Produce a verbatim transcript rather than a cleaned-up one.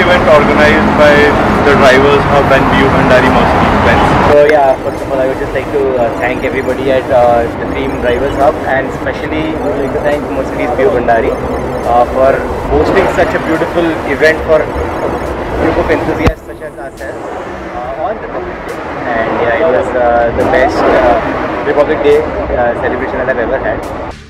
event organized by the Drivers Hub and B U Bhandari Mercedes-Benz. So yeah, first of all, I would just like to uh, thank everybody at uh, the Team Drivers Hub, and especially I would like to thank Mercedes B U Bhandari uh, for hosting such a beautiful event for a group of enthusiasts such as ourselves uh, on Republic Day. And yeah, it was uh, the best uh, Republic Day uh, celebration that I've ever had.